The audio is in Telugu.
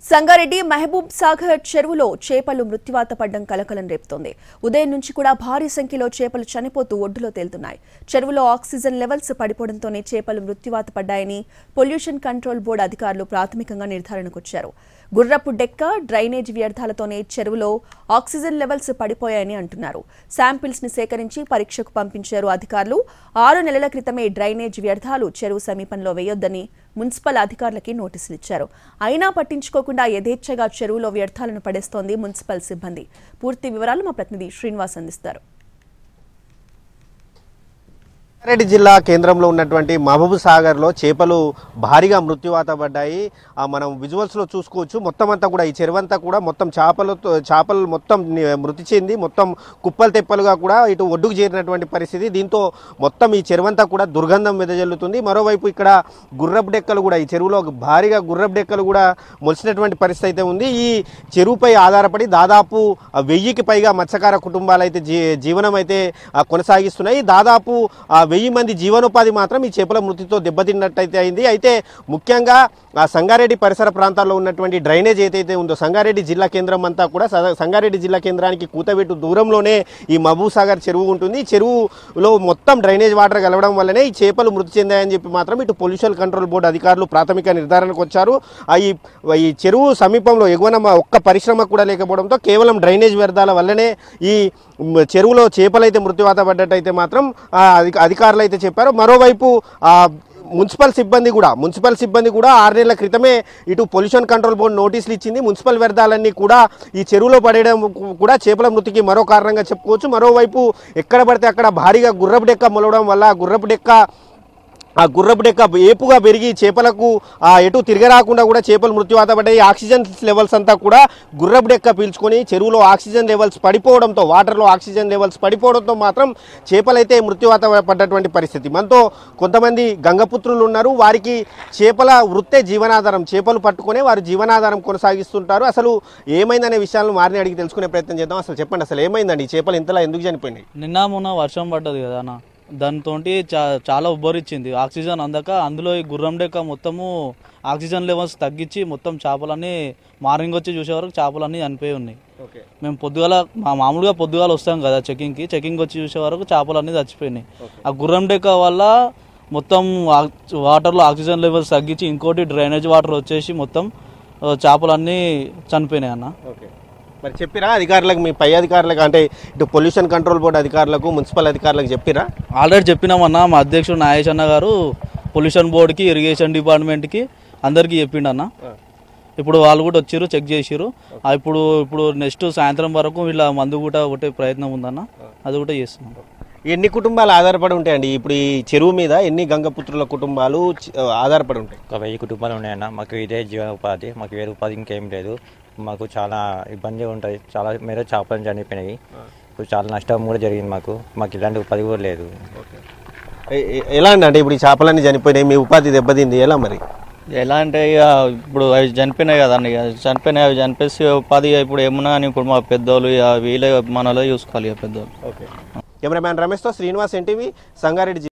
సంగారెడ్డి మహబూబ్ సాగర్ చెరువులో చేపలు మృత్యువాత పడ్డం కలకలం రేపుతోంది. ఉదయం నుంచి కూడా భారీ సంఖ్యలో చేపలు చనిపోతూ ఒడ్డులో తేలుతున్నాయి. చెరువులో ఆక్సిజన్ లెవెల్స్ పడిపోవడంతోనే చేపలు మృత్యువాత పడ్డాయని పొల్యూషన్ కంట్రోల్ బోర్డు అధికారులు ప్రాథమికంగా నిర్ధారణకు వచ్చారు. గుర్రపు డెక్క, డ్రైనేజ్ వ్యర్థాలతోనే చెరువులో ఆక్సిజన్ లెవెల్స్ పడిపోయాయని అంటున్నారు. శాంపిల్స్ ని సేకరించి పరీక్షకు పంపించారు అధికారులు. 6 నెలల క్రితమే డ్రైనేజ్ వ్యర్థాలు చెరువు సమీపంలో వేయొద్దని మున్సిపల్ అధికారులకి నోటీసులు ఇచ్చారు. అయినా పట్టించుకోకుండా యథేచ్ఛగా చెరువులో వ్యర్థాలను పడేస్తోంది మున్సిపల్ సిబ్బంది. పూర్తి వివరాలు మా ప్రతినిధి శ్రీనివాస్ అందిస్తారు. సంగారెడ్డి జిల్లా కేంద్రంలో ఉన్నటువంటి మహబూబ్ సాగర్లో చేపలు భారీగా మృత్యువాత పడ్డాయి. మనం విజువల్స్లో చూసుకోవచ్చు. మొత్తం అంతా కూడా ఈ చెరువంతా కూడా మొత్తం చేపలు మొత్తం మృతి చెంది మొత్తం కుప్పలు తెప్పలుగా కూడా ఇటు ఒడ్డుకు చేరినటువంటి పరిస్థితి. దీంతో మొత్తం ఈ చెరువంతా కూడా దుర్గంధం వెదజల్లుతుంది. మరోవైపు ఇక్కడ గుర్రపు డెక్కలు కూడా ఈ చెరువులో భారీగా గుర్రపు డెక్కలు కూడా మొలిచినటువంటి పరిస్థితి అయితే ఉంది. ఈ చెరువుపై ఆధారపడి దాదాపు 1000కి పైగా మత్స్యకార కుటుంబాలు అయితే జీవనం అయితే కొనసాగిస్తున్నాయి. దాదాపు 1000 మంది జీవనోపాధి మాత్రం ఈ చేపల మృతితో దెబ్బతిన్నట్టయితే అయింది. అయితే ముఖ్యంగా సంగారెడ్డి పరిసర ప్రాంతాల్లో ఉన్నటువంటి డ్రైనేజ్ ఏదైతే ఉందో సంగారెడ్డి జిల్లా కేంద్రం అంతా కూడా సంగారెడ్డి జిల్లా కేంద్రానికి కూతబెట్టు దూరంలోనే ఈ మహబూబ్ సాగర్ చెరువు ఉంటుంది. చెరువులో మొత్తం డ్రైనేజ్ వాటర్ కలవడం వల్లనే ఈ చేపలు మృతి చెందాయని చెప్పి మాత్రం ఇటు పొల్యూషన్ కంట్రోల్ బోర్డు అధికారులు ప్రాథమిక నిర్ధారణకు వచ్చారు. ఈ చెరువు సమీపంలో ఎగువన ఒక్క పరిశ్రమ కూడా లేకపోవడంతో కేవలం డ్రైనేజ్ వ్యర్థాల వల్లనే ఈ చెరువులో చేపలైతే మృత్యువాత పడ్డట్టయితే మాత్రం అధికారులు అయితే చెప్పారు. మరోవైపు మున్సిపల్ సిబ్బంది కూడా 6 నెలల క్రితమే ఇటు పొల్యూషన్ కంట్రోల్ బోర్డు నోటీసులు ఇచ్చింది. మున్సిపల్ వ్యర్థాలన్నీ కూడా ఈ చెరువులో పడేయడం కూడా చేపల మృతికి మరో కారణంగా చెప్పుకోవచ్చు. మరోవైపు ఎక్కడ పడితే అక్కడ భారీగా గుర్రపు డెక్క మొలవడం వల్ల గుర్రపు డెక్క ఏపుగా పెరిగి చేపలకు ఎటు తిరగరాకుండా కూడా చేపలు మృత్యువాత పడ్డాయి. ఆక్సిజన్ లెవెల్స్ అంతా కూడా గుర్రపు డెక్క పీల్చుకొని చెరువులో ఆక్సిజన్ లెవెల్స్ పడిపోవడంతో వాటర్లో ఆక్సిజన్ లెవెల్స్ పడిపోవడంతో మాత్రం చేపలైతే మృత్యువాత పడ్డటువంటి పరిస్థితి. మనతో కొంతమంది గంగపుత్రులు ఉన్నారు. వారికి చేపల వృత్తే జీవనాధారం. చేపలు పట్టుకునే వారు జీవనాధారం కొనసాగిస్తుంటారు. అసలు ఏమైందనే విషయాలను వారిని అడిగి తెలుసుకునే ప్రయత్నం చేద్దాం. అసలు చెప్పండి, అసలు ఏమైందండి? చేపలు ఇంతలా ఎందుకు చనిపోయినాయి? నిన్న మొన్న వర్షం పడ్డది కదా అన్న, దాంతో చాలా ఉబ్బరిచ్చింది. ఆక్సిజన్ అందక అందులో ఈ గుర్రం డెక్క మొత్తము ఆక్సిజన్ లెవెల్స్ తగ్గించి మొత్తం చేపలన్నీ మార్నింగ్ వచ్చి చూసే వరకు చేపలన్నీ చనిపోయి ఉన్నాయి. మేము మామూలుగా పొద్దుగాల వస్తాం కదా చెకింగ్ వచ్చి చూసే వరకు చేపలన్నీ చచ్చిపోయినాయి. ఆ గుర్రం డెక్క వల్ల మొత్తం వాటర్లో ఆక్సిజన్ లెవెల్స్ తగ్గించి ఇంకోటి డ్రైనేజ్ వాటర్ వచ్చేసి మొత్తం చేపలన్నీ చనిపోయినాయి అన్న. మరి చెప్పిరా అధికారులకు, మీ పై అధికారులకు, అంటే ఇటు పొల్యూషన్ కంట్రోల్ బోర్డు అధికారులకు, మున్సిపల్ అధికారులకు చెప్పిరా? ఆల్రెడీ చెప్పినామన్నా. మా అధ్యక్షుడు నాగేష్ అన్న గారు పొల్యూషన్ బోర్డుకి, ఇరిగేషన్ డిపార్ట్మెంట్కి అందరికీ చెప్పిండన్న. ఇప్పుడు వాళ్ళు కూడా వచ్చారు, చెక్ చేసిరు. ఇప్పుడు నెక్స్ట్ సాయంత్రం వరకు వీళ్ళ మందు కూడా ఒకటే ప్రయత్నం ఉందన్న, అది కూడా చేస్తున్నాం. ఎన్ని కుటుంబాలు ఆధారపడి ఉంటాయండి ఇప్పుడు ఈ చెరువు మీద? ఎన్ని గంగపుత్రుల కుటుంబాలు ఆధారపడి ఉంటాయి? ఒక 1000 కుటుంబాలు ఉన్నాయన్న. మాకు ఇదే జీవనోపాధి, మాకు వేరే ఉపాధి ఇంకేం లేదు. మాకు చాలా ఇబ్బంది ఉంటుంది. చాలా మేర చేపలు చనిపోయినాయి. ఇప్పుడు చాలా నష్టం కూడా జరిగింది మాకు ఇలాంటి ఉపాధి కూడా లేదు. ఎలా అంటే ఇప్పుడు ఈ చేపలన్నీ చనిపోయినాయి, మీ ఉపాధి దెబ్బతింది, ఎలా మరి? ఎలా అంటే ఇక ఇప్పుడు అవి చనిపోయినాయి కదండి, చనిపోయినాయి. అవి చనిపేసి ఉపాధి ఇప్పుడు ఏమన్నా కానీ ఇప్పుడు మా పెద్దోళ్ళు వీళ్ళే మనలో చూసుకోవాలి పెద్దోళ్ళు. కెమెరామ్యాన్ రమేష్తో శ్రీనివాస్, ఎన్టీవీ, సంగారెడ్డి.